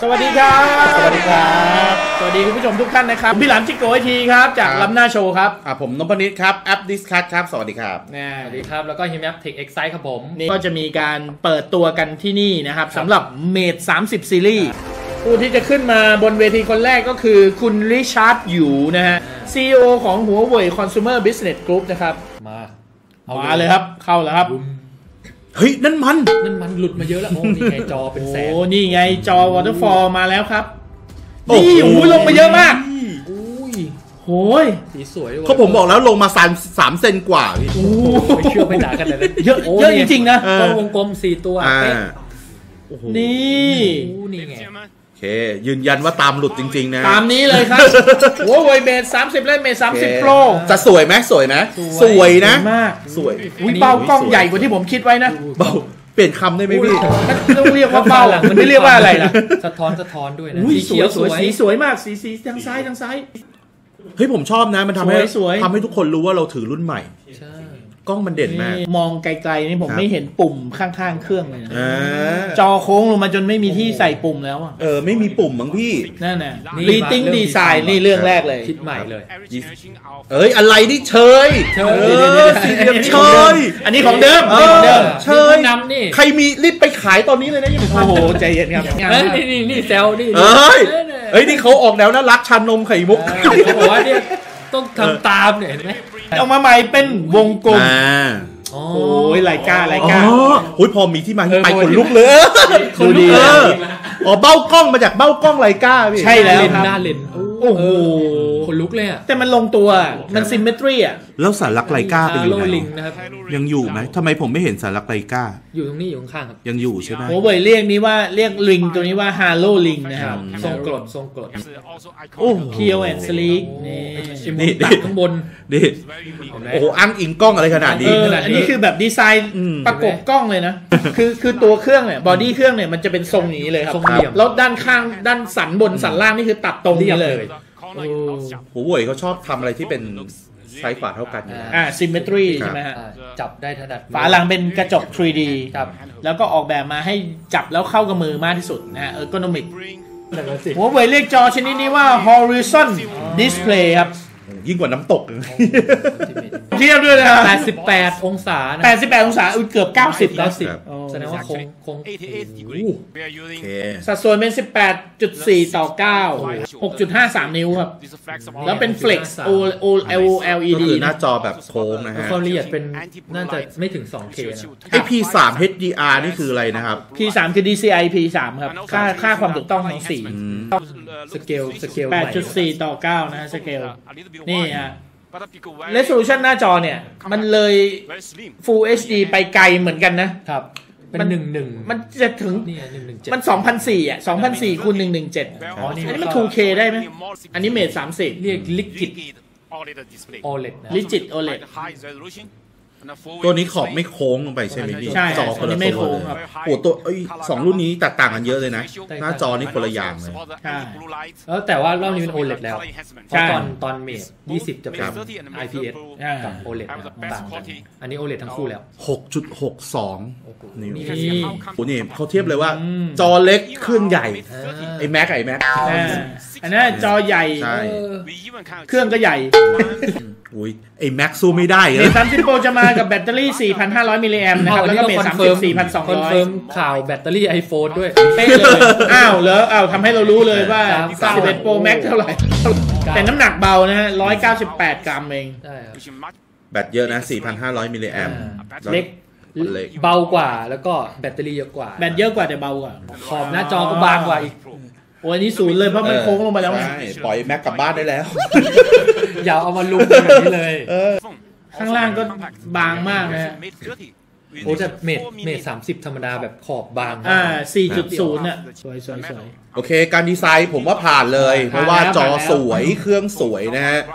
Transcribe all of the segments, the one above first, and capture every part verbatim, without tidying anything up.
วัสดีครับสวัสดีครับสวัสดีคุณผู้ชมทุกท่านนะครับพี่หลามจิโกไอทีครับจากล้ำหน้าโชว์ครับอ่าผมนพนิชครับแอปดิสคัทครับสวัสดีครับสวัสดีครับแล้วก็ฮิมแอปเทคเอ็กไซด์ครับผมนี่ก็จะมีการเปิดตัวกันที่นี่นะครับสำหรับเมดสามสิบซีรีส์ผู้ที่จะขึ้นมาบนเวทีคนแรกก็คือคุณริชาร์ดหยูนะฮะ ซี อี โอ ของ Huawei Consumer Business Group นะครับมามาเลยครับเข้าแล้วครับเฮ้ยนั่นมันนั่นมันหลุดมาเยอะแล้วโอ้นี่ไงจอเป็นแสนโอ้นี่ไงจอ Waterfall มาแล้วครับนี่โอ้โหลงมาเยอะมากอุ้ยโหยสีสวยเขาผมบอกแล้วลงมาสามสามเซนกว่าพี่โอ้ไม่เชื่อไม่ด่ากันเลยเยอะเยอะจริงๆนะกล้องวงกลมสี่ตัวนี่นี่ไงโอเคยืนยันว่าตามหลุดจริงๆนะตามนี้เลยครับโอ้ยเมทสามสิบและเมทสามสิบ Pro จะสวยไหมสวยไหมสวยนะมากสวยอุ้ยเบ้ากล้องใหญ่กว่าที่ผมคิดไว้นะเบ้าเปลี่ยนคำได้ไหมพี่ต้องเรียกว่าเบ้ามันไม่เรียกว่าอะไรล่ะสะท้อนสะท้อนด้วยนะสีเขียวสวยสีสวยมากสีสีทางซ้ายทางซ้ายเฮ้ยผมชอบนะมันทำให้ทำให้ทุกคนรู้ว่าเราถือรุ่นใหม่กล้องมันเด่นมากมองไกลๆนี่ผมไม่เห็นปุ่มข้างๆเครื่องเลยจอโค้งลงมาจนไม่มีที่ใส่ปุ่มแล้วอ่ะเออไม่มีปุ่มมั้งพี่นั่นน่ะรีติ้งดีไซน์นี่เรื่องแรกเลยคิดใหม่เลยเอ้ยอะไรนี่เชยเชยเชยอันนี้ของเดิมเชยนำนี่ใครมีรีบไปขายตอนนี้เลยนะยังโอ้โหใจเย็นครับนี่นี่นี่แซวนี่เอ้ยเอ้ยนี่เขาออกแนวน่ารักชานมไข่มุกเขาบอกว่าเนี่ยต้องทำตามเนี่ยเห็นไหมเอามาใหม่เป็นวงกลมโอ้ยไลกาไลกาโอ้ยพอมีที่มาที่ไปขนลุกเลยดูดีอ๋อเบ้ากล้องมาจากเบ้ากล้องไลกาพี่ใช่แล้วเลนหน้าเลนโอ้โหขนลุกเลยอ่ะแต่มันลงตัวมันซิมเมตรีอ่ะแล้วสารลักไลกาไปอยู่ไหนนะครับยังอยู่ไหมทำไมผมไม่เห็นสารลักไลกาอยู่ตรงนี้อยู่ข้างครับยังอยู่ใช่ไหมโอ้ยเรียกนี้ว่าเรียกลิงตัวนี้ว่าฮาโลลิงนะครับทรงกรดทรงกรดโอ้เคียวแอนด์สลีกนี่ตัดข้างบนดิโอ้โหอ้างอิงกล้องอะไรขนาดนี้อันนี้คือแบบดีไซน์ประกบกล้องเลยนะคือคือตัวเครื่องเนี่ยบอดี้เครื่องเนี่ยมันจะเป็นทรงนี้เลยครับแล้วด้านข้างด้านสันบนสันล่างนี่คือตัดตรงนี้เลยโอ้โหเขาชอบทำอะไรที่เป็นซ้ายขวาเท่ากันอ่าซิมเมตรีใช่ไหมฮะจับได้ถนัดฝาหลังเป็นกระจก ทรี ดี ครับแล้วก็ออกแบบมาให้จับแล้วเข้ากับมือมากที่สุดนะฮะ ergonomic หัวเว่ยเรียกจอชนิดนี้ว่า horizon display ครับยิ่งกว่าน้ำตกเทียบด้วยนะแปดสิบแปดองศานะแปดสิบแปดองศาเกือบเก้าสิบแล้วสิแสดงว่าคงคงสัดส่วนเป็น สิบแปดจุดสี่ ต่อ เก้า หกจุดห้าสาม นิ้วครับแล้วเป็น Flex โอ แอล อี ดีก็คือหน้าจอแบบโค้งนะฮะความละเอียดเป็นน่าจะไม่ถึง สองเค นะไอ้ พี สาม เอช ดี อาร์ นี่คืออะไรนะครับพี สาม คือ ดี ซี ไอ พี สาม ครับค่าค่าความถูกต้องของสีสเกลสเกลแปดจุดสี่ ต่อ เก้า นะฮะสเกลนี่ฮะresolution หน้าจอเนี่ยมันเลย Full เอช ดี ไปไกลเหมือนกันนะครับเป็นหนึ่งหนึ่งมันจะถึงมัน สองพันสี่ร้อย อ่ะ สองพันสี่ร้อย คูณ หนึ่งร้อยสิบเจ็ดอ๋ออันนี้มัน ทู เค ได้ไหมอันนี้เมทสามสิบเรียก Liquid โอ แอล อี ดี นะ Liquid โอ แอล อี ดีตัวนี้ขอบไม่โค้งลงไปใช่ไหมพี่ใช่จอคนละโค้งครับโอ้ตัวไอ้สองรุ่นนี้แตกต่างกันเยอะเลยนะหน้าจอนี่คนละอย่างเลยใช่แล้วแต่ว่ารอบนี้เป็น โอ แอล อี ดี แล้วเพราะตอนตอนเมทยี่สิบจะเป็น ไอ พี เอส กับ โอ แอล อี ดี ต่างกันอันนี้ โอ แอล อี ดี ทั้งคู่แล้วหกจุดหกสอง นิ้วโอ้นี่เขาเทียบเลยว่าจอเล็กเครื่องใหญ่ไอ้แม็กไอ้แม็กอันนั้นจอใหญ่เครื่องก็ใหญ่อุ้ยไอ้แม็กสู้ไม่ได้เลยเมทสามสิบ Pro จะมากับแบตเตอรี่ สี่พันห้าร้อย มิลลิแอมป์นะครับแล้วก็เมทสามสิบ สี่พันสองร้อยคอนเฟิร์มข่าวแบตเตอรี่ iPhone ด้วยเป๊ะเลยอ้าวเหรออ้าวทำให้เรารู้เลยว่าสิบเอ็ด Pro Max เท่าไหร่แต่น้ำหนักเบานะฮะหนึ่งร้อยเก้าสิบแปดกรัมเองใช่ครับแบตเยอะนะ สี่พันห้าร้อย มิลลิแอมป์เล็กเบากว่าแล้วก็แบตเตอรี่เยอะกว่าแบตเยอะกว่าแต่เบากว่าขอบหน้าจอก็บางกว่าอีกโอ้ยนี่ศูนย์เลยเพราะมันโค้งลงไปแล้วใช่ปล่อยแม็กกลับบ้านได้แล้วอย่าเอามาลุมแบบนี้เลยข้างล่างก็บางมากนะโอ้แต่เมทเมทสามสิบธรรมดาแบบขอบบางอ่า สี่จุดศูนย์ น่ะสวยๆๆโอเคการดีไซน์ผมว่าผ่านเลยเพราะว่าจอสวยเครื่องสวยนะฮะ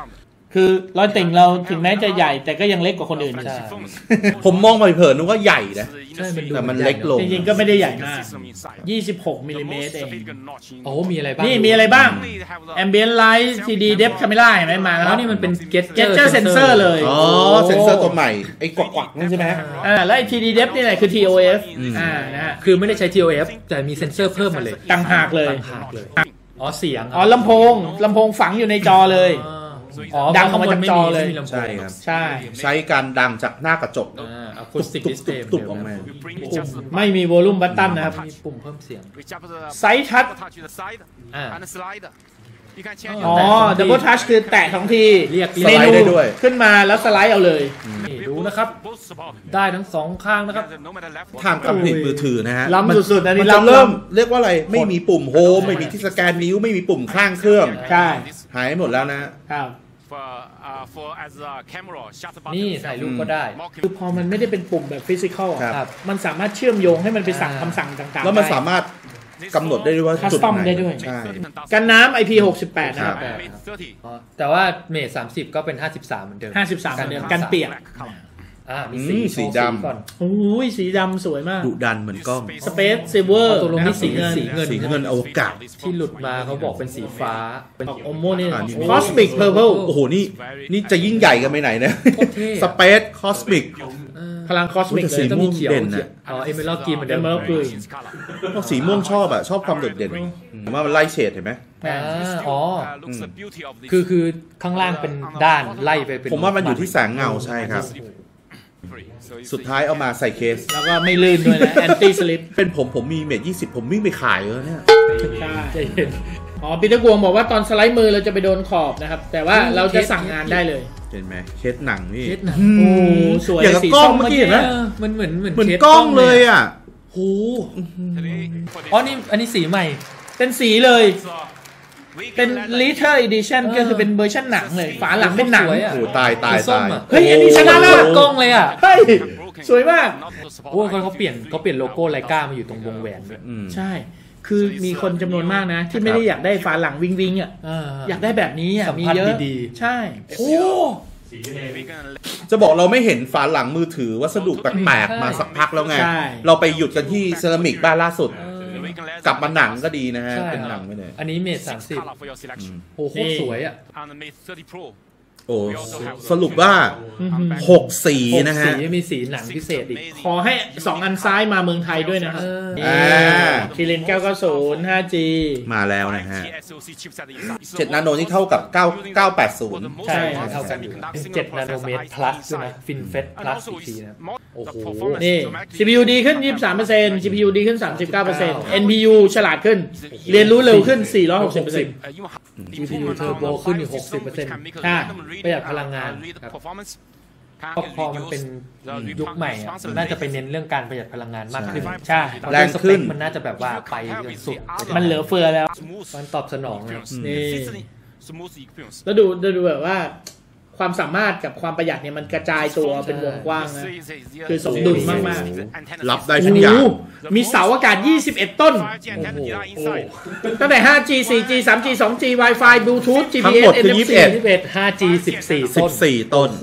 คือรอยติ่งเราถึงแม้จะใหญ่แต่ก็ยังเล็กกว่าคนอื่นผมมองไปเผินนึกว่าใหญ่นะแต่มันเล็กลงจริงๆก็ไม่ได้ใหญ่มากยี่สิบหกมิลลิเมตรเองโอ้มีอะไรบ้างนี่มีอะไรบ้าง Ambient Light ซี ดี Depth Camera เห็นไหมมาแล้วนี่มันเป็น Gesture Sensor เลยอ๋อเซนเซอร์ตัวใหม่ไอ้กวักๆนั่นใช่ไหมอ่าแล้วไอ้ ที ดี Depth นี่แหละคือ ที โอ เอฟ อ่านะฮะคือไม่ได้ใช้ ที โอ เอฟ แต่มีเซ็นเซอร์เพิ่มมาเลยต่างหากเลยต่างหากเลยอ๋อเสียงอ๋อลำโพงลำโพงฝังอยู่ในจอเลยดังออกมาจากจอเลยใช่ครับใช่ใช้การดังจากหน้ากระจกอะคูสติกดิสเพลย์ตุบออกมาไม่มีวอลลุ่มบัตตันนะครับมีปุ่มเพิ่มเสียงไซส์ทัชอ่าอ๋อดับเบิลทัชคือแตะสองทีเรียกเมนูขึ้นมาแล้วสไลด์เอาเลยนี่ดูนะครับ ได้ทั้งสองข้างนะครับทางการผลิตมือถือนะฮะล้ำสุดๆอันนี้มันจะล้ำเริ่มเรียกว่าอะไรไม่มีปุ่มโฮมไม่มีที่สแกนนิ้วไม่มีปุ่มข้างเครื่องใช่หายหมดแล้วนะครับนี่ถ่ายรูปก็ได้คือพอมันไม่ได้เป็นปุ่มแบบฟิสิกอลครับมันสามารถเชื่อมโยงให้มันไปสั่งคำสั่งต่างๆแล้วมันสามารถกำหนดได้ด้วยว่าคัสจุดตอมไหนได้ด้วยใช่กันน้ำ ไอ พี หกสิบแปด นะครับอ๋อแต่ว่าเมทสามสิบก็เป็นห้าสิบสามเหมือนเดิมห้าสิบสามเหมือนเดิมกันเปียกอ่ามีอืสีมสีดำก่อนโอ้ยสีดำสวยมากดุดันเหมือนกล้องสเปซซิลเวอร์ตกลงนี่สีเงินสีเงินสีเงินอวกาศที่หลุดมาเขาบอกเป็นสีฟ้าเป็นออกอมโมนี่อ่านี่คอสมิกเพอร์เพลโอ้โหนี่นี่จะยิ่งใหญ่กันไปไหนนะสเปซคอสมิกพลังคอสมิกแต่เลสียม่วงเด่นนะอ๋อเอเมอรัลด์กรีนเหมือนเดิม Emerald Green สีม่วงชอบอ่ะชอบความโดดเด่นผมว่ามันไล่เฉดเห็นไหมอ่าอ๋อคือคือข้างล่างเป็นด้านไล่ไปเป็นผมว่ามันอยู่ที่แสงเงาใช่ครับ สุดท้ายเอามาใส่เคสแล้วก็ไม่ลื่นด้วยนะแอนตี้สลิปเป็นผมผมมีเมทยี่สิบผมวิ่งไปขายเลยเนี่ยใช่อ๋อปีเตอร์กวงบอกว่าตอนสไลด์มือเราจะไปโดนขอบนะครับ แต่ว่าเราจะสั่งงานได้เลยเห็นไหมเคสหนังนี่เคสหนังโอ้สวยอย่างกับสีกล้องส้มเมื่อกี้เห็นไหมเออมันเหมือนเหมือนเหมือนเคสกล้องเลยอ่ะโหอ๋อนี่อันนี้สีใหม่เป็นสีเลย เป็น Liter Edition ก็คือเป็นเวอร์ชันหนังเลย ฝาหลังเป็นหนังสวยอะโอ้ตายตายสีส้มตายอะเฮ้ยอันนี้ชนะแล้วกล้องเลยอ่ะเฮ้ย สวยมากโอ้เขาเขาเปลี่ยนเขาเปลี่ยนโลโก้ไลกามาอยู่ตรงวงแหวนด้วยอืมใช่ คือมีคนจำนวนมากนะ ที่ไม่ได้อยากได้ฝาหลังวิงวิงอ่ะ อยากได้แบบนี้อ่ะสัมมีผัสเยอะดีใช่ๆโอ้จะบอกเราไม่เห็นฝาหลังมือถือวัสดุแปลกๆมาสักพักแล้วไงใช่เราไปหยุดกันที่เซรามิกบ้านล่าสุด กลับมาหนังก็ดีนะฮะใช่เป็นหนังไปเลยอันนี้เมทสามสิบโอ้โหโคตรสวยอ่ะโอ้สรุปว่าหกสีนะฮะสีมีสีหนังพิเศษอีกขอให้สองอันซ้ายมาเมืองไทยด้วยนะครับอ่าคิรินเก้าเก้าศูนย์ ห้าจีมาแล้วนะฮะเจ็ดนาโนนี่เท่ากับเก้า เก้าแปดศูนย์ใช่เท่ากันอยู่เจ็ดนาโนเมตร plus ด้วยนะฟินเฟส plus อีกทีนะโอ้โหนี่ ซี พี ยู ดีขึ้น ยี่สิบสามเปอร์เซ็นต์ ซี พี ยู ดีขึ้น สามสิบเก้าเปอร์เซ็นต์ เอ็น พี ยู ฉลาดขึ้น เรียนรู้เร็วขึ้น สี่ร้อยหกสิบเปอร์เซ็นต์จี พี ยู Turbo ขึ้นอยู่ หกสิบเปอร์เซ็นต์อ่าประหยัดพลังงานครับก็พอมันเป็นยุคใหม่อะน่าจะไปเน้นเรื่องการประหยัดพลังงานมากขึ้นใช่แรงขึ้นมันน่าจะแบบว่าไปจนสุดมันเหลือเฟือแล้วมันตอบสนองนะนี่ แล้วดูดูดูแบบว่า ความสามารถกับความประหยัดเนี่ยมันกระจายตัวเป็นวงกว้างนะ คือสมดุลมากๆรับได้ทุกอย่างโโหมีเสาอากาศ ยี่สิบเอ็ด ต้น ตั้งแต่ ห้าจี สี่จี สามจี สองจี Wi-Fi Bluetooth จีทั้พีงเอหมสดคือเอ็นยี่เอฟสิบซีเอ็ดห้าจี สิบสี่สิต้บนสี่ต้นโอ้โห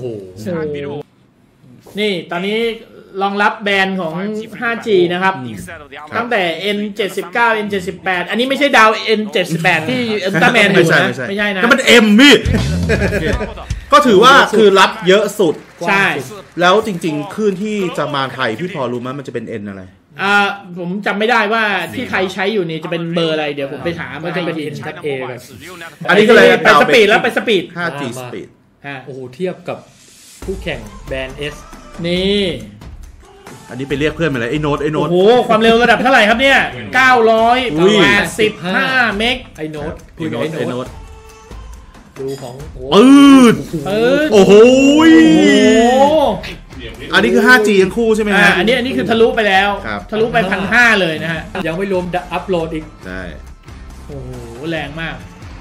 นี่ตอนนี้รองรับแบรนด์ของ ห้าจี นะครับ ตั้งแต่ เอ็น เจ็ดสิบเก้า เอ็น เจ็ดสิบแปด อันนี้ไม่ใช่ดาว เอ็น เจ็ดสิบแปด ที่อุลตร้าแมนอยู่นะ ไม่ใช่นะนั่นมันเอ็มพี่ ก็ถือว่าคือรับเยอะสุดใช่แล้วจริงๆคลื่นที่จะมาไทยพี่พอรู้ไหมมันจะเป็นเอ็นอะไรอ่าผมจำไม่ได้ว่าที่ไทยใช้อยู่นี่จะเป็นเบอร์อะไรเดี๋ยวผมไปถามว่าจะเป็น N ทับ A แบบอันนี้ก็เลยไปสปีดแล้วไปสปีดห้าจี Speed ฮะโอ้โหเทียบกับคู่แข่งแบรนด์ S นี่อันนี้ไปเรียกเพื่อนมาเลยไอ้โน้ตไอ้โน้โอ้ตโห ความเร็วระดับเท่าไหร่ครับเนี่ย เก้าร้อยอุ้ยแปดสิบห้า เมกไอ้โน้ตไอ้โน้ตไอ้โน้ตดูของโอ้ปืดเออโอ้โหโอ้โหอันนี้คือ ห้าจี ทั้งคู่ใช่ไหมอ่าฮะอันนี้อันนี้คือทะลุไปแล้วครับทะลุไปพันห้าเลยนะฮะยังไม่รวมอัพโหลดอีกใช่โอ้โห แรงมาก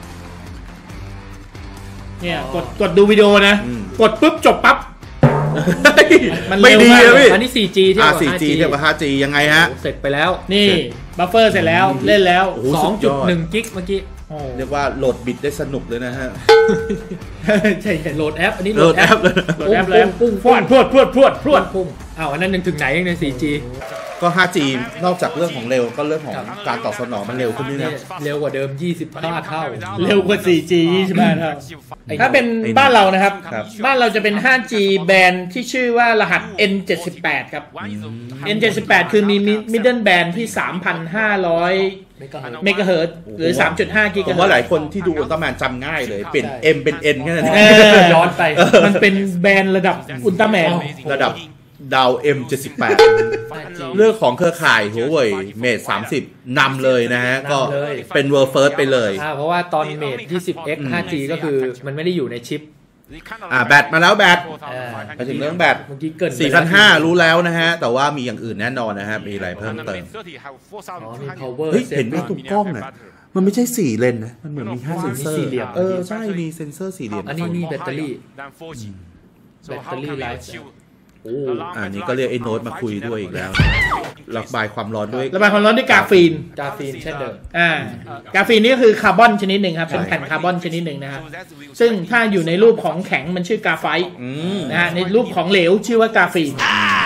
เนี่ยกดกดดูวิดีโอนะ กดปุ๊บจบปั๊บ มันเร็ไม่วดีมากนะพี่อันนี้ สี่จี เทียบอ่ากับสี่ห้าจีจีเทียบกับ ห้าจี ยังไงฮะเสร็จไปแล้วนี่ บัฟเฟอร์เสร็จแล้วเล่นแล้วโอ้โหสสุองดจุยดอดหนึ่ง กิกเมื่อกี้เรียกว่าโหลดบิตได้สนุกเลยนะฮะใช่โหลดแอปอันนี้โหลดแอปเลยโหลดแอปเลยพุ่งพรวดพรวดพรวดพรวดพรวดพุ่งอ้าวอันนั้นถึงไหนใน โฟร์จีก็ ไฟว์จี นอกจากเรื่องของเร็วก็เรื่องของการตอบสนองมันเร็วขึ้นด้วยนะเร็วกว่าเดิมยี่สิบห้าเท่าเร็วกว่า โฟร์จี ยี่สิบห้าเท่าถ้าเป็นบ้านเรานะครับบ้านเราจะเป็น ไฟว์จี แบนด์ที่ชื่อว่ารหัส เอ็น เจ็ดสิบแปด ครับ เอ็น เจ็ดสิบแปด คือมี middle band ที่ สามพันห้าร้อย เมกะเฮิรตซ์หรือ สามจุดห้า กิกะเฮิรตซ์ผมว่าหลายคนที่ดูอุลตร้าแมนจำง่ายเลยเป็น M เป็น N แค่นั้นเองย้อนไปมันเป็นแบนด์ระดับอุลตร้าแมนระดับดาว เอ็ม เจ็ดสิบแปด เรื่องของเครือข่ายหัวเว่ยเมทสามสิบนำเลยนะฮะก็เป็น World First ไปเลยเพราะว่าตอนเมท ยี่สิบเอ็กซ์ ไฟว์จี ก็คือมันไม่ได้อยู่ในชิปอ่าแบตมาแล้วแบตมาถึงเรื่องแบต สี่พันห้าร้อย รู้แล้วนะฮะแต่ว่ามีอย่างอื่นแน่นอนนะฮะมีอะไรเพิ่มเติมเฮ้ยเห็นไหมตุ่มกล้องน่ะมันไม่ใช่สี่เลนนะมันเหมือนมีห้าเซนเซอร์เออใช่มีเซนเซอร์สี่เหลี่ยมอันนี้นี่แบตเตอรี่แบตเตอรี่ไลฟ์โอ้อันนี้ก็เรียกไอ้โน้ตมาคุยด้วยอีกแล้วระบายความร้อนด้วยระบายความร้อนด้วยกาฟีนกาฟีนเช่นเดิมอ่ากาฟีนนี่ก็คือคาร์บอนชนิดหนึ่งครับเป็นแผ่นคาร์บอนชนิดหนึ่งนะครับซึ่งถ้าอยู่ในรูปของแข็งมันชื่อกาไฟต์นะฮะในรูปของเหลวชื่อว่ากาฟีน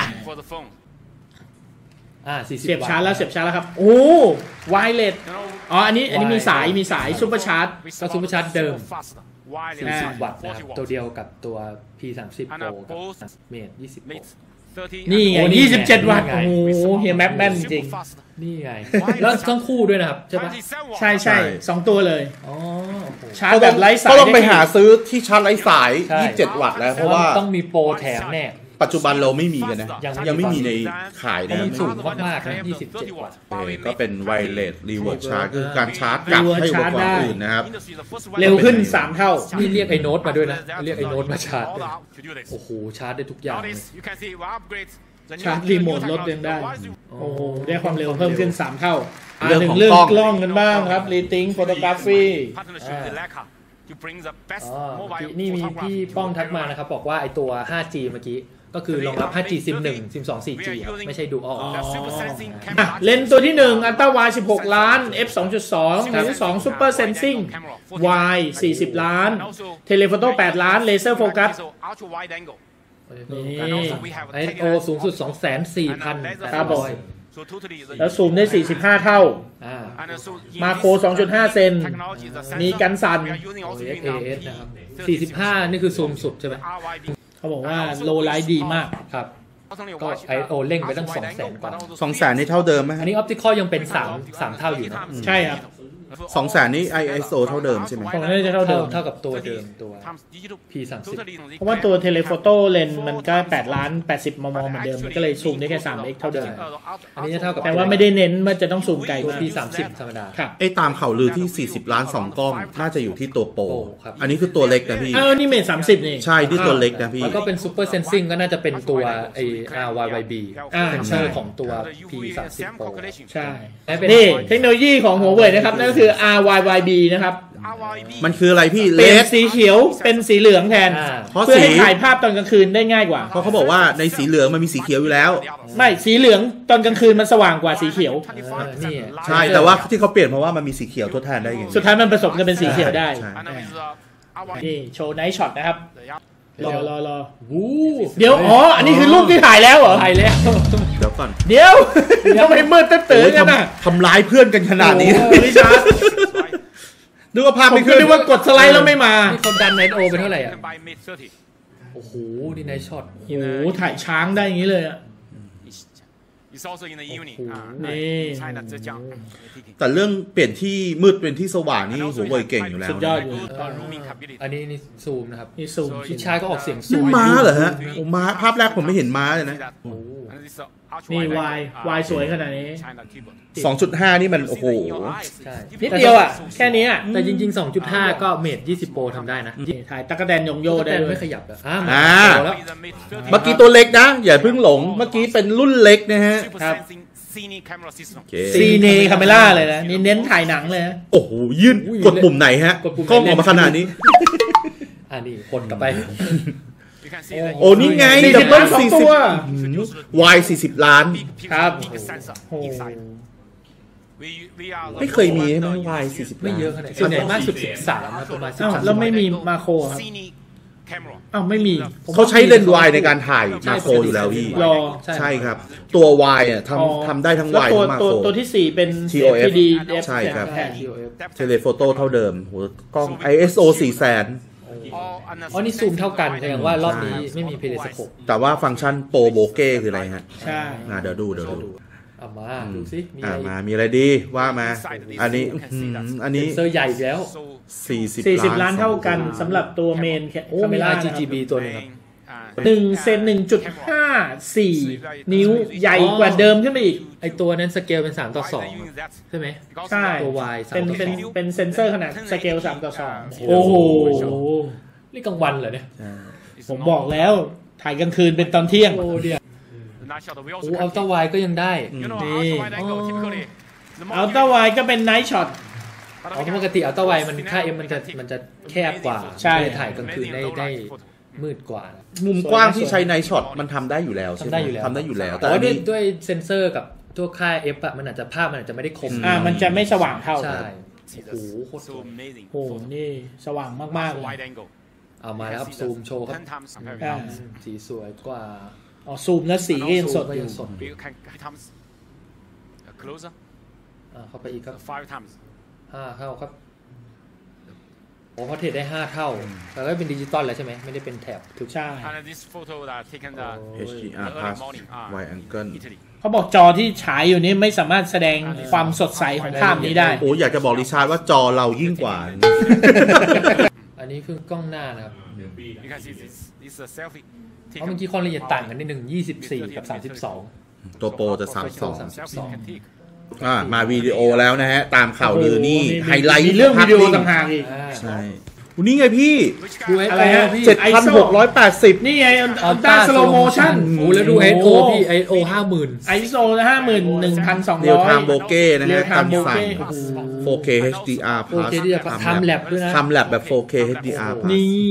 อ่าเสียบชาร์จแล้วเสียบชาร์จแล้วครับโอ้ไวเลสอ๋ออันนี้อันนี้มีสายมีสายซุปเปอร์ชาร์จก็ซุปเปอร์ชาร์จเดิมสี่สิบวัตต์นะครับตัวเดียวกับตัว พี สามสิบ Pro กับเมทยี่สิบ Pro นี่ไงยี่สิบเจ็ดวัตต์โอ้โหเฮียแม็กแม่นจริงนี่ไงแล้วทั้งคู่ด้วยนะครับใช่ปะใช่ใช่สองตัวเลยอ๋อชาร์จแบบไร้สายก็ลองไปหาซื้อที่ชาร์จไร้สายยี่สิบเจ็ดวัตต์แล้วเพราะว่าต้องมีโปรแถมแน่ปัจจุบันเราไม่มีกันนะยังไม่มีในขายนะสูงมากๆนะยี่สิบเจ็ดวัตต์ก็เป็นไวเลสรีเวิร์สชาร์จคือการชาร์จกลับให้อุปกรณ์อื่นนะครับเร็วขึ้นสามเท่านี่เรียกไอ้โน้ตมาด้วยนะเรียกไอ้โน้ตมาชาร์จโอ้โหชาร์จได้ทุกอย่างชาร์จรีโมทรถยังได้โอ้โหได้ความเร็วเพิ่มขึ้นสามเท่าเรื่องของเรื่องกล้องกันบ้างครับรีทิงโฟโตกราฟีนี่มีพี่ป้องทักมานะครับบอกว่าไอตัว ไฟว์จี เมื่อกี้ก็คือรองรับ ไฟว์จี ซิม หนึ่ง ซิม สอง โฟร์จี ครับไม่ใช่ดูออเลนส์ตัวที่หนึ่งอัลตร้าไวด์สิบหกล้าน เอฟ สองจุดสองตัวที่สองซุปเปอร์เซนซิงไวด์สี่สิบล้านเทเลโฟโต้แปดล้านเลเซอร์โฟกัสนี่ไอโอสูงสุด สองแสนสี่พันครับบอยแล้วซูมได้สี่สิบห้าเท่ามาโคร สองจุดห้า เซนมีกันสั่นเอส เอ เอส นะครับสี่สิบห้านี่คือซูมสุดใช่ไหมเขาบอกว่าโลไลท์ดีมากครับก็ไอโอเร่งไปตั้ง สองแสน กว่าสองแสน นี่เท่าเดิมไหมอันนี้ออปติคอลยังเป็นสาม สามเท่าอยู่นะใช่ครับสองแสนนี่ ไอ เอส โอ เท่าเดิมใช่ไหมของนี่จะเท่าเดิมเท่ากับตัวเดิมตัว พี สามสิบเพราะว่าตัวเทเลโฟโต้เลนส์มันก็แปดล้านแปดสิบมมเหมือนเดิมมันก็เลยซูมได้แค่ สามเอ็กซ์ เท่าเดิมอันนี้จะเท่ากับแต่ว่าไม่ได้เน้นว่าจะต้องซูมไกลกว่าพี สามสิบ ธรรมดาครับไอ้ตามข่าวลือที่สี่สิบล้านสองกล้องน่าจะอยู่ที่ตัวโปรอันนี้คือตัวเล็กนะพี่อ้าวนี่เมทสามสิบนี่ใช่ที่ตัวเล็กนะพี่แล้วก็เป็นซูเปอร์เซนซิงก็น่าจะเป็นตัวไอ้ อาร์ วาย วาย บี เซนเซอร์ของตัว พี สามสิบ Pro ใช่นี่เทคโนโลยีของหัวเว่ยนะครับนั่นก็คือ อาร์ วาย วาย บี นะครับมันคืออะไรพี่เลสสีเขียวเป็นสีเหลืองแทนเพื่อให้ถ่ายภาพตอนกลางคืนได้ง่ายกว่าเพราะเขาบอกว่าในสีเหลืองมันมีสีเขียวอยู่แล้วไม่สีเหลืองตอนกลางคืนมันสว่างกว่าสีเขียวนี่ใช่แต่ว่าที่เขาเปลี่ยนเพราะว่ามันมีสีเขียวทดแทนได้ไงสุดท้ายมันผสมกันเป็นสีเขียวได้นี่โชว์ไนท์ช็อตนะครับรอรอรอเดี๋ยวอ๋ออันนี้คือรูปที่ถ่ายแล้วเหรอถ่ายแล้วเดี๋ยวก่อนเดี๋ยวทำไมมืดเต๋อกันน่ะทำร้ายเพื่อนกันขนาดนี้ริชาร์ดดูว่าภาพไม่ขึ้นนึกว่ากดสไลด์แล้วไม่มานี่คนดันไนท์โอเป็นเท่าไหร่อ่ะโอ้โหนี่ไนท์ช็อตโอ้โหถ่ายช้างได้อย่างนี้เลยอ่ะนี่แต่เรื่องเปลี่ยนที่มืดเป็นที่สว่างนี่หัวเว่ยเก่งอยู่แล้วสุดยอดอยู่อันนี้นี่ซูมนะครับนี่ซูมพี่ชายก็ออกเสียงซูมม้าเหรอฮะโอ้ม้าภาพแรกผมไม่เห็นม้าเลยนะนี่วายวายสวยขนาดนี้สองจุดห้า นี่มันโอ้โหนิดเดียวอ่ะแค่นี้แต่จริงๆ สองจุดห้า ก็เมทยี่สิบ Pro ทำได้นะถ่ายตะกแตนยงโยได้ไม่ขยับอ่ะอ่าเมื่อกี้ตัวเล็กนะอย่าเพิ่งหลงเมื่อกี้เป็นรุ่นเล็กนะฮะครับซีเนคาเมล่าเลยนะนี่เน้นถ่ายหนังเลยนะโอ้โหยื่นกดปุ่มไหนฮะกล้องออกมาขนาดนี้อันนี้คนกลับไปโอ้นี่ไงดับเบิ้ลสี่สิบวายสี่สิบล้านครับไม่เคยมีใช่ไหม Y สี่สิบไม่เยอะขนาดส่วนใหญ่มากสุดสิบสามนะประมาณสิบอ้าวสามแล้วไม่มีมาโครครับอ้าวไม่มีเขาใช้เลนส์ Y ในการถ่ายมาโครอยู่แล้วพี่รอใช่ครับ ตัว Y อ่ะอ๋อทำทำได้ทั้งแล้ว Y ตัวทั้งมาตัวโครตัวที่สี่เป็นที โอ เอฟพี ดีใช่ครับแทนที โอ เอฟเทเลโฟโต้เท่าเดิมโหกล้อง ไอ เอส โอ สี่แสนอ๋อนี่ซูมเท่ากันแสดงว่ารอบนี้ไม่มีเพลย์สโคปแต่ว่าฟังก์ชันโปรโบเก้คืออะไรฮะใช่อ่าเดี๋ยวดูเดี๋ยวดูเอามาดูสิมีอ่าอะไรมามีอะไรดีว่ามา อันนี้อืมอันนี้เซอร์ใหญ่อีกแล้วสี่สิบสี่สิบล้านเท่ากันสำหรับตัวเมนโอ้มีคาอาเมร์ล่าจี จี บี ตัวหนึงครับหนึ่งเซนหนึ่งจุดห้าสี่นิ้วใหญ่กว่าเดิมขึ้นไปอีกไอตัวนั้นสเกลเป็นสามต่อสองใช่ไหมใช่ตัว Y สามเป็นต่อเป็นสองเป็นเซนเซอร์ขนาดสเกลสามต่อสองโอ้โอ้โหโหนี่กลางวันเหรอเนี่ยผมบอกแล้วถ่ายกลางคืนเป็นตอนเที่ยงโอ้เดียวโอ้อัลต้าไวก็ยังได้นี่อัลต้าไวก็เป็นไนท์ช็อตอ๋อปกติอัลต้าไวมันค่าเอ็มมันจะมันจะแคบกว่าใช่เลยถ่ายกลางคืนได้ได้มืดกว่ามุมกว้างที่ใช้ในช็อทมันทำได้อยู่แล้วใช่ไหมทำได้อยู่แล้วทำได้อยู่แล้วแต่แต่ว่าอันด้วยนี้ด้วยเซนเซอร์กับตัวค่า F อะมันอาจจะภาพมันอาจจะไม่ได้คมอ่ามันจะไม่สว่างเท่าใช่โอ้โหโคตรสวยโอ้โหนี่สว่างมากๆเลยเอามาแล้วครับซูมโชว์ครับอ่าสีสวยกว่าอ๋อซูมแล้วสีก็ยังสดก็อยัยู่งสดอ่าเข้าไปอีกครับห้าเท่าครับโอ้เขาเทรดได้ห้าเท่าแต่ก็เป็นดิจิตอลแล้วใช่ไหมไม่ได้เป็นแถบทึบใช่เอช ดี อาร์ plus wide angle เขาบอกจอที่ฉายอยู่นี่ไม่สามารถแสดงความสดใสของภาพนี้ได้โอ้อยากจะบอกริชาร์ดว่าจอเรายิ่งกว่าอันนี้คือกล้องหน้านะครับเพราะเมื่อกี้ความละเอียดต่างกันนิดหนึ่งยี่สิบสี่กับสามสิบสองตัวโปรจะสามสิบสองสามสิบสองอ่ามาวิดีโอแล้วนะฮะ ตามข่าวลือนี่โอ้โหไฮไลท์มีเรื่องวิดีโอต่างหากอีกใช่วันนี้ไงพี่ดูเอสอะไรโอฮะพี่เจ็ดพันหกร้อยแปดสิบนี่ไงอัลต้าสโลโมชั่นโอ้แล้วดูเอสโอพี่เอสโอห้าหมื่นไอโซห้าหมื่นหนึ่งพันสองเรียร้ลอยไทม์โบเก้นะเรียฮะลไทม์ตามสั่งโบเก้โฟร์เค เอช ดี อาร์โอ plus เคที่จะทำแลบด้วยนะทำแลบแบบ โฟร์เค เอช ดี อาร์ plus นี่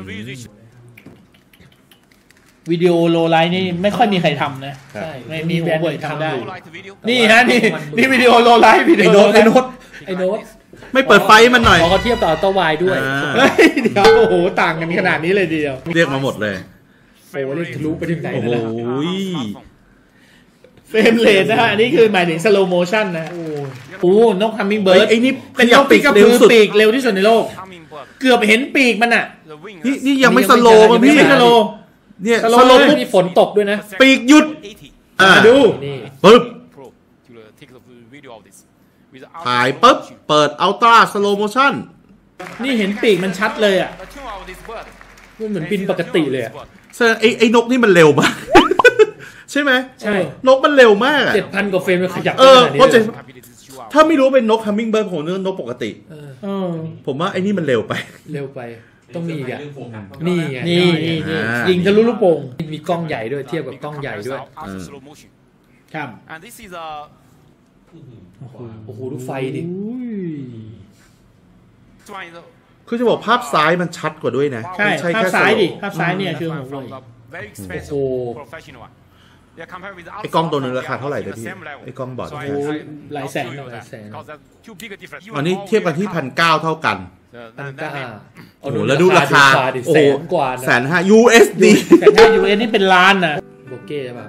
วิดีโอโลไลท์นี่ไม่ค่อยมีใครทำนะใช่ไม่มีแบรนด์ไหนทำได้อยู่นี่ฮะนี่นี่วิดีโอโลไลท์วิดีไอ้โอโน้ตไอ้โน้ตไอ้โน้ตไม่เปิดไฟให้มันหน่อยพอเขาเทียบกับอัลต้าไวด้วยอ่าเฮ้ยเดี๋ยวโอ้โหต่างกันขนาดนี้เลยทีเดียวเรียกมาหมดเลยโอ้เรียกทะลุไปถึงไหนโอ้โหแล้วเฟรมเรทนะฮะอันนี้คือหมายถึงสโลโมชั่นนะโอ้นกฮัมมิงเบิร์ดไอ้นี่เป็นนกปีกกระพือปีกเร็วที่สุดในโลก เกือบเห็นปีกมันอ่ะนี่นี่ยังไม่สโลว์มันไม่พี่ใช่สโลเนี่ยสโลสว์โลว์เลยปุ๊บมีฝนตกด้วยนะปีกหยุดอ่ามาดูนี่ปึ๊บถ่ายปุ๊บเปิดอัลตร้าสโลโมชั่นนี่เห็นปีกมันชัดเลยอ่ะมันเหมือนบินปกติเลยอะแสดงไอ้ไอ้นกนี่มันเร็วมาก ใช่ไหมใช่นกมันเร็วมากอะเจ็ดพันกว่าเฟรมมันขยับเออขนาดนี้เพราะเลจะยถ้าไม่รู้เป็นนกฮัมมิงเบิร์ดของเนื้อนกปกติเออเออผมว่าไอ้นี่มันเร็วไปเร็วไปต้องมีอีกอ่ะนี่ไงนี่นี่นี่อ่ายิงทะลุลูกโป่งมีกล้องใหญ่ด้วยเทียบกับกล้องใหญ่ด้วยครับโอ้โหดูไฟดิอุ้ยคือจะบอกภาพซ้ายมันชัดกว่าด้วยนะใช่ไม่ภาพแค่ซ้ายดิสโลว์ภาพซ้ายเนี่ยคือหัวเว่ยโอ้โหไอ้กล้องตัวนึงราคาเท่าไหร่เลยพี่ไอ้กล้องบอร์ดโอ้โหหลายแสนเลยหลายแสนอันนี้เทียบกันที่พันเก้าเท่ากันอันก็อ่าโอ้โหแล้วดูราคาดิโอ้แสโหนกว่าแสนห้า ยู เอส ดีแต่ถ้ายูเอสนี่เป็นล้านนะโบเก้ใช่ป่ะ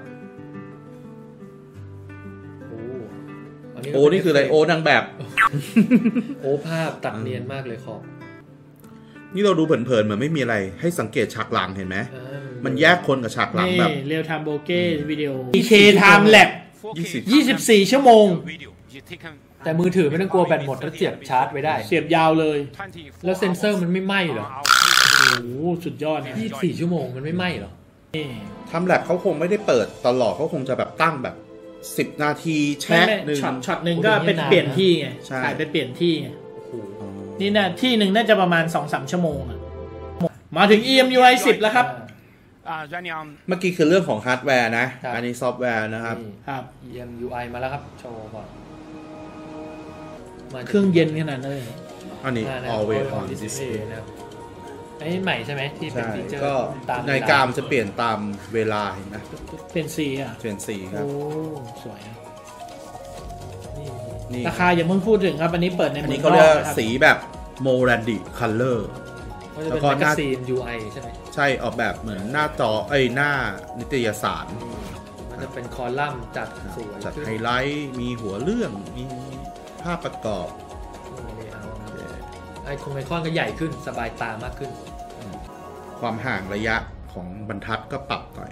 โอ้อันนี้โอ้นี่คืออะไรโอ้นางแบบโอ้ภาพตัดเนียนมากเลยขอบนี่เราดูเผินๆเหมือนไม่มีอะไรให้สังเกตฉากหลังเห็นไหมเออมันแยกคนกับฉากหลังนี่แบบเรียลไทม์โบเก้วิดีโอ พี เค Time Lab ยี่สิบยี่สิบสี่ชั่วโมงแต่มือถือไม่ต้องกลัวแบตหมดถ้าเสียบชาร์จไว้ได้เสียบยาวเลยแล้วเซ็นเซอร์มันไม่ไหม้เหรอโอ้โหสุดยอดเนี่ยยี่สิบสี่ชั่วโมงมันไม่ไหม้เหรอนี่ทำแลบเขาคงไม่ได้เปิดตลอดเขาคงจะแบบตั้งแบบสิบนาทีไม่แชะไม่หนึ่งช็อตช็อตหนึ่งก็เป็นเปลี่ยนที่ไงใช่ถ่ายไปเปลี่ยนที่ไงโอ้โหนี่น่ะที่หนึ่งน่าจะประมาณ สองถึงสาม ชั่วโมงอะมาถึง อี เอ็ม ยู ไอ สิบแล้วครับเมื่อกี้คือเรื่องของฮาร์ดแวร์นะ อันนี้ซอฟต์แวร์นะครับนี่ครับอี เอ็ม ยู ไอ มาแล้วครับ โชว์ก่อนมาเครื่องเย็นขนาดนั้นเลยอันนี้อ่านะ always Always on on display display นะครับไอ้ใหม่ใช่ไหมที่เป็นใช่ฟีเจอร์ก็ตามนาฬิกามันจะเปลี่ยนตามเวลาเห็นไหมเป็นสีอ่ะเปลี่ยนสีครัโอ้บสวยอะนี่ราคาอย่าเพิ่งพูดถึงครับอันนี้เปิดในอันมืนี้อเขาเรียกสีแบบโมแรนดิคัลเลอร์แล้วก็หน้าซีน ยู ไอ ใช่ไหมใช่ออกแบบเหมือนหน้าจอไอ้หน้านิตยสารมันจะเป็นคอลัมน์จัดสวยจัดไฮไลท์มีหัวเรื่องมีภาพประกอบไอคอนไอคอนก็ใหญ่ขึ้นสบายตามากขึ้นความห่างระยะของบรรทัดก็ปรับหน่อย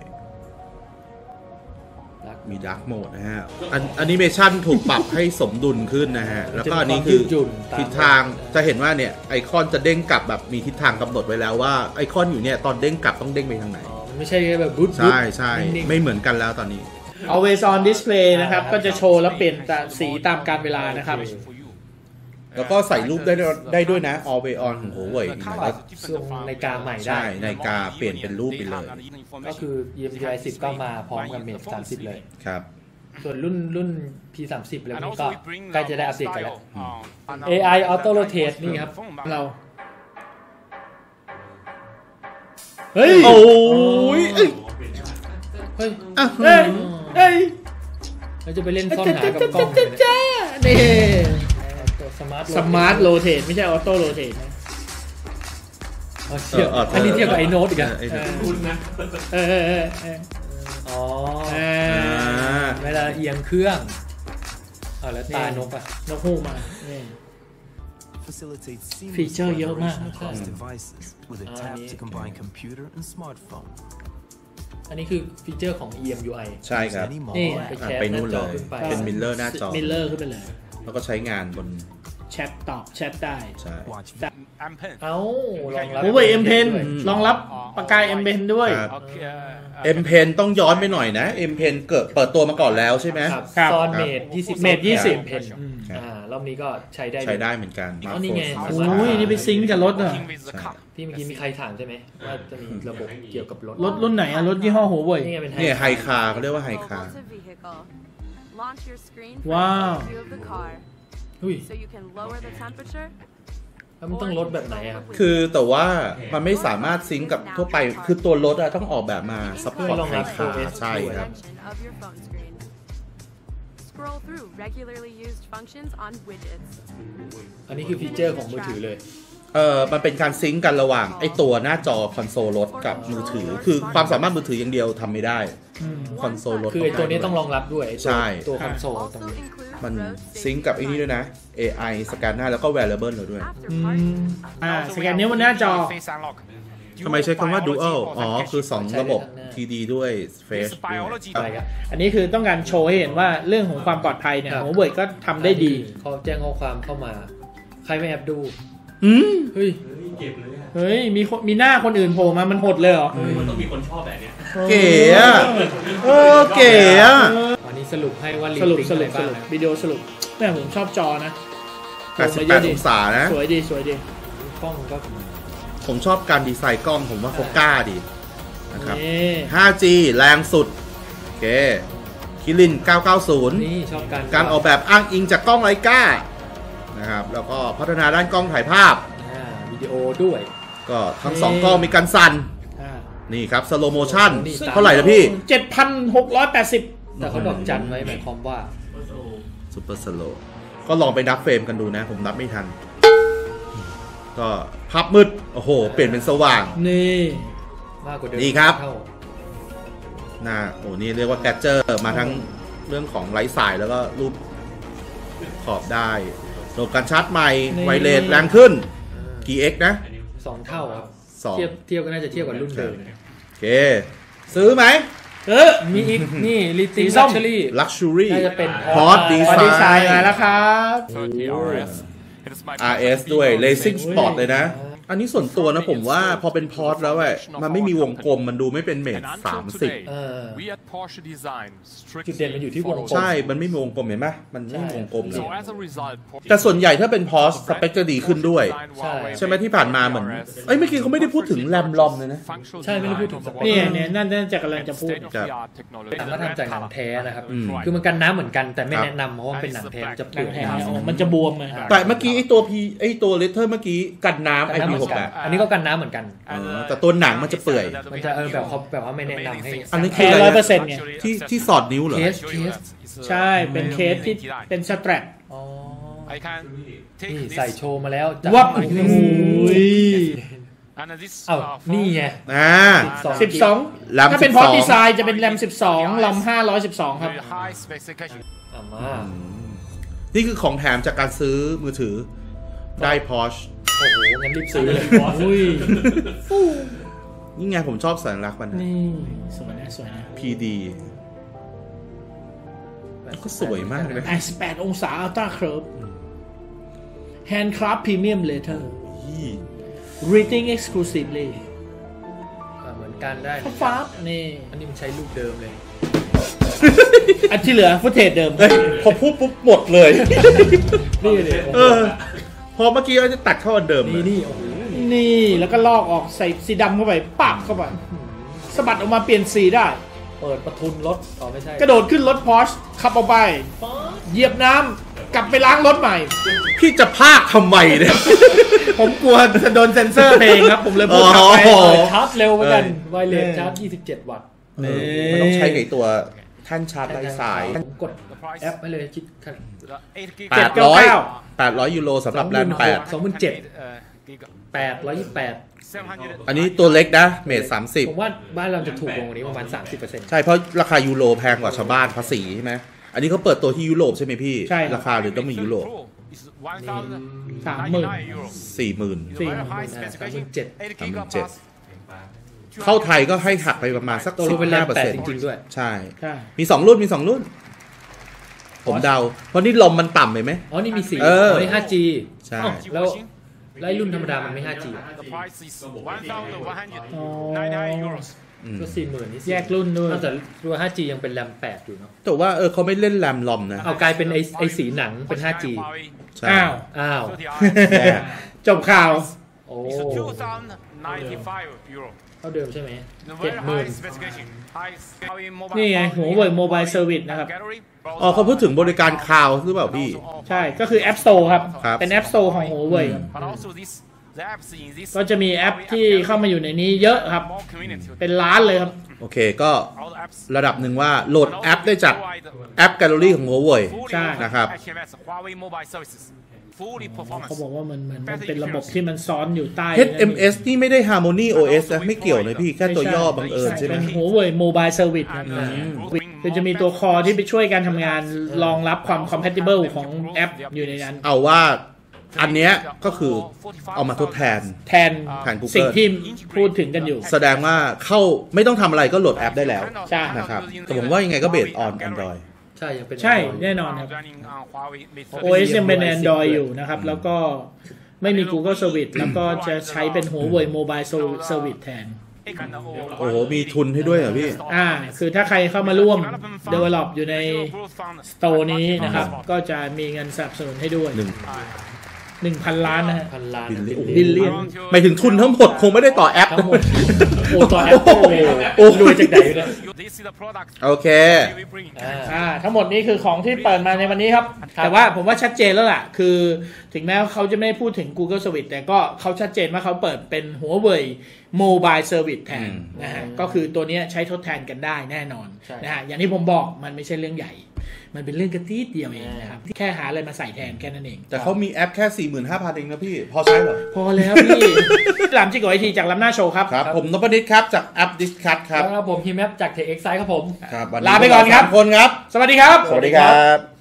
มีดาร์กโหมดนะฮะแอนิเมชันถูกปรับให้สมดุลขึ้นนะฮะแล้วก็อันนี้คือทิศทางจะเห็นว่าเนี่ยไอคอนจะเด้งกลับแบบมีทิศทางกำหนดไว้แล้วว่าไอคอนอยู่เนี่ยตอนเด้งกลับต้องเด้งไปทางไหนไม่ใช่แบบบุ๊ดใช่ใช่ไม่เหมือนกันแล้วตอนนี้ Always on display นะครับก็จะโชว์แล้วเปลี่ยนสีตามกาลเวลานะครับแล้วก็ใส่รูปได้ได้ด้วยนะ Always on ของ Huawei ส่งนาฬิกาใหม่ได้ใช่นาฬิกาเปลี่ยนเป็นรูปไปเลยก็คือ อี เอ็ม ยู ไอ สิบก็มาพร้อมกับ Mate สามสิบเลยครับส่วนรุ่นรุ่น พี สามสิบ แล้วนี่ก็ใกล้จะได้อัปเดตกันแล้ว เอ ไอ Auto Rotate นี่ครับเราเฮ้ยโอ้ยเฮ้ยเฮ้ยเฮ้ยเราจะไปเล่นซ่อนหากับกล้องนี่สมาร์ทสมาร์ทโรเทตไม่ใช่ออโต้โรเทตนะเทียบอันนี้เทียบกับไอโน้ตอีกอ่ะคุณนะเออเออเอออ๋อเวลาเอียงเครื่องเอาแล้วตานกอ่ะนกฮูกมาฟีเจอร์เยอะมากอันนี้คือฟีเจอร์ของ อี เอ็ม ยู ไอใช่ครับนี่ไปนู่นเลยเป็นมิลเลอร์หน้าจอมิลเลอร์ขึ้นไปเลยแล้วก็ใช้งานบนแชทตอบแชทได้ใช่เอ้ารองรับ Huawei M Pen รองรับปากกา M Pen ด้วย M Pen ต้องย้อนไปหน่อยนะ M Pen เกิดเปิดตัวมาก่อนแล้วใช่ไหมครับตอนเมทยี่สิบเมทยี่สิบ Pen อ่ารอบนี้ก็ใช้ได้ใช้ได้เหมือนกันอ๋อนี่ไงโอ้ยนี่ไปซิงค์กับรถอ่ะที่เมื่อกี้มีใครถามใช่ไหมว่าจะมีระบบเกี่ยวกับรถรถรุ่นไหนอ่ะรถยี่ห้อ Huawei นี่ไงเป็นไฮคาร์เขาเรียกว่าไฮคาร์ว้าวอุ้ยแล้วมันต้องลดแบบไหนครับคือแต่ว่ามันไม่สามารถซิงก์กับทั่วไปคือตัวรถอะต้องออกแบบมาซัพพอร์ตไฮคาร์ใช่ครับอันนี้คือฟีเจอร์ของมือถือเลยเออมันเป็นการซิงก์กันระหว่างไอ้ตัวหน้าจอคอนโซลรถกับมือถือคือความสามารถมือถืออย่างเดียวทำไม่ได้คอนโซลรถคือไอ้ตัวนี้ต้องรองรับด้วยใช่ตัวคอนโซลตรงนี้มันซิงก์กับไอ้นี่ด้วยนะ เอ ไอ สแกนหน้าแล้วก็ wearable เราด้วยอ่าสแกนนิ้วบนหน้าจอทำไมใช้คำว่า dual อ๋อคือสองระบบ ที ดี ด้วย face ด้วยอันนี้คือต้องการโชว์ให้เห็นว่าเรื่องของความปลอดภัยเนี่ยHuaweiก็ทำได้ดีเขาแจ้งข้อความเข้ามาใครไม่แอบดูอืมเฮ้ยเก็บเลยเฮ้ยมีมีหน้าคนอื่นโผล่มามันหดเลยเหรอมันต้องมีคนชอบแบบเนี้ยเก๋อะเออเก๋อะอันนี้สรุปให้ว่าสรุปสรุปสรุปวิดีโอสรุปแม่ผมชอบจอนะแปดสิบแปดองศานะสวยดีสวยดีกล้องก็ผมชอบการดีไซน์กล้องผมว่าเขากล้าดีนะครับ ห้าจี แรงสุดโอเคคิรินเก้าเก้าศูนย์นี่ชอบการการออกแบบอ้างอิงจากกล้องไลกานะครับแล้วก็พัฒนาด้านกล้องถ่ายภาพวิดีโอด้วยก็ทั้งสองกล้องมีการสั่นนี่ครับสโลโมชั่นเท่าไหร่นะพี่เจ็ดพันหกร้อยแปดสิบแต่เขาบอกจันไว้หมายความว่าซุปเปอร์สโลก็ลองไปนับเฟรมกันดูนะผมนับไม่ทันก็ภาพมืดโอ้โหเปลี่ยนเป็นสว่างนี่มากกว่าเดิมดีครับน่าโอ้นี่เรียกว่าแกดเจอร์มาทั้งเรื่องของไร้สายแล้วก็รูปขอบได้ระบบการชาร์จใหม่ไวเลสแรงขึ้นกี่ X นะสองเท่าครับเทียบเทียบก็น่าจะเทียบกับรุ่นเดิมโอเคซื้อไหมเออมีอีกนี่ลิติลักชัวรี่ลักชัวรี่น่าจะเป็นพอร์ตดีไซน์มาแล้วครับอาร์ เอส ด้วย Racing Sport เลยนะอันนี้ส่วนตัวนะผมว่าพอเป็นพอร์ตแล้วอะมันไม่มีวงกลมมันดูไม่เป็นเมตรสามสิบจุดเด่นมันอยู่ที่วงกลมใช่มันไม่มีวงกลมเห็นไหมมันไม่มีวงกลมเลยแต่ส่วนใหญ่ถ้าเป็นพอร์ตสเปคจะดีขึ้นด้วยใช่ไหมที่ผ่านมาเหมือนเอ้ยเมื่อกี้เขาไม่ได้พูดถึงแรมลอมเลยนะใช่ไม่ได้พูดถึงสเปคเนี่ยเนี่ยนั่นน่าจะกำลังจะพูดแต่ว่าทำจากหนังแท้นะครับคือมันกันน้ำเหมือนกันแต่ไม่แนะนำเพราะว่าเป็นหนังแท้จะเปลือกมันจะบวมเลยแต่เมื่อกี้ไอ้ตัวพีไอ้ตัวเลเทอร์เมื่อกี้กันน้ำไอพีปีหกแปดอันนี้ก็กันน้ำเหมือนกันแต่ตัวหนังมันจะเปื่อยมันจะเออแบบเขาแบบว่าไม่แนะนำให้อันนี้แค่ร้อยเปอร์เซ็นต์ไงที่ที่สอดนิ้วเหรอเคสเคสใช่เป็นเคสที่เป็นสแตรปนี่ใส่โชว์มาแล้ววับโอ้ยเอ้านี่ไงอ่าสิบสองถ้าเป็นพอร์ตดีไซน์จะเป็นแรมสิบสองลำห้าร้อยสิบสองครับอ่ามานี่คือของแถมจากการซื้อมือถือได้ Porsche โอ้โหงั้นรีบซื้อเลยอุ้ยนี่ไงผมชอบสัญลักษณ์มันนี่สวยนะสวยนะพี ดี ก็สวยมากเลยแปดสิบแปดองศาอัลตร้าเคิร์ฟ Handcraft Premium Leather Reading Exclusively เหมือนกันได้ฟ้านี่อันนี้มันใช้รูปเดิมเลยอันที่เหลือฟุตเทจเดิมพอพูดปุ๊บหมดเลยนี่เลยเออพอเมื่อกี้เราจะตัดเข้าอันเดิมนี่นี่โอ้โหนี่แล้วก็ลอกออกใส่สีดำเข้าไปปักเข้าไปสะบัดออกมาเปลี่ยนสีได้เปิดประทุนรถอ๋อไม่ใช่กระโดดขึ้นรถ Porsche ขับออกไปเหยียบน้ำกลับไปล้างรถใหม่พี่จะพากทำไมเนี่ยผมกลัวจะโดนเซ็นเซอร์เพลงครับผมเลยพูดกลับไปชาร์จเร็วเหมือนกันไวเลสชาร์จยี่สิบเจ็ดวัตต์มันต้องใช้ไอ้ตัวท่านชาร์จไร้สายกดแอปไปเลยคิดแปดร้อยแปดร้อยยูโรสำหรับแรมแปดสองพันเจ็ดแปดร้อยยี่สิบแปดอันนี้ตัวเล็กนะเมตรสามสิบผมว่าบ้านเราจะถูกลงกว่านี้ประมาณ สามสิบเปอร์เซ็นต์ใช่เพราะราคายูโรแพงกว่าชาวบ้านภาษีใช่ไหมอันนี้เขาเปิดตัวที่ยุโรปใช่ไหมพี่ใช่ราคาหรือต้องมียุโรปสามหมื่นสี่หมื่นสี่หมื่นสามหมื่นเจ็ดสามหมื่นเจ็ดเข้าไทยก็ให้หักไปประมาณสักสิบห้าเปอร์เซ็นต์จริงๆด้วยใช่มีสองรุ่นมีสองรุ่นผมเดาเพราะนี่ลมมันต่ำไปไหมอ๋อนี่มีสี่อ๋อนี่ ห้าจีใช่แล้วไล่รุ่นธรรมดามันไม่ ห้าจี ก็สี่หมื่นนี่แยกรุ่นด้วยแต่ตัว ห้าจี ยังเป็นแรมแปดอยู่เนาะแต่ว่าเออเขาไม่เล่นแรมลอมนะเอากลายเป็นไอไอสีหนังเป็น ห้าจีอ้าวอ้าวจบข่าวโอ้เท่าเดิมใช่ไหมเจ็ดหมื่นนี่ไงหัวเว่ยโมบายเซอร์วิสนะครับอ๋อเขาพูดถึงบริการคลาวด์หรือเปล่าพี่ใช่ก็คือ App Store ครับเป็น App Store ของหัวเว่ยก็จะมีแอปที่เข้ามาอยู่ในนี้เยอะครับเป็นล้านเลยครับโอเคก็ระดับหนึ่งว่าโหลดแอปได้จากแอปแกลเลอรี่ของหัวเว่ยใช่นะครับเขาบอกว่ามันเหมือนมันเป็นระบบที่มันซ้อนอยู่ใต้เอช เอ็ม เอส นี่ไม่ได้ Harmony โอ เอส นะไม่เกี่ยวเลยพี่แค่ตัวย่อบังเอิญใช่ไหมเป็นหัวเว่ยโมบายเซอร์วิสครับคือจะมีตัวคอที่ไปช่วยการทำงานรองรับความ compatible ของแอปอยู่ในนั้นเอาว่าอันเนี้ยก็คือเอามาทดแทนแทนสิ่งที่พูดถึงกันอยู่แสดงว่าเข้าไม่ต้องทำอะไรก็โหลดแอปได้แล้วใช่นะครับแต่ผมว่ายังไงก็เบสออน Android ใช่ยังเป็นใช่แน่นอนครับ โอ เอส ยังเป็น Android อยู่นะครับแล้วก็ไม่มี Google Service แล้วก็จะใช้เป็นหัวเว่ย Mobile Service แทนโอ้โหมีทุนให้ด้วยเหรอพี่อ่าคือถ้าใครเข้ามาร่วม develop อยู่ใน Store นี้นะครับก็จะมีเงินสนับสนุนให้ด้วยหนึ่งหนึ่งพันล้านนะฮะพันล้านบิลเลียนหมายถึงทุนทั้งหมดคงไม่ได้ต่อแอปทั้งหมดโอ้ต่อแอปโอ้รวยจากไหนเนี่ยโอเคอ่าทั้งหมดนี้คือของที่เปิดมาในวันนี้ครับแต่ว่าผมว่าชัดเจนแล้วล่ะคือถึงแม้เขาจะไม่พูดถึง Google Service แต่ก็เขาชัดเจนว่าเขาเปิดเป็นหัวเว่ย Mobile Service แทนนะฮะก็คือตัวนี้ใช้ทดแทนกันได้แน่นอนนะฮะอย่างที่ผมบอกมันไม่ใช่เรื่องใหญ่มันเป็นเรื่องกระตี้เดียวเองนะครับแค่หาอะไรมาใส่แทนแค่นั้นเองแต่เขามีแอปแค่ สี่หมื่นห้าพัน เองนะพี่พอใช้เหรอพอแล้วพี่หลามจิกไอทีจากลำหน้าโชว์ครับครับผมนพนิชครับจากแอปดิสคัทครับแล้วผมฮิมแอปจากเทคเอ็กไซด์ครับผมลาไปก่อนครับคนครับสวัสดีครับสวัสดีครับ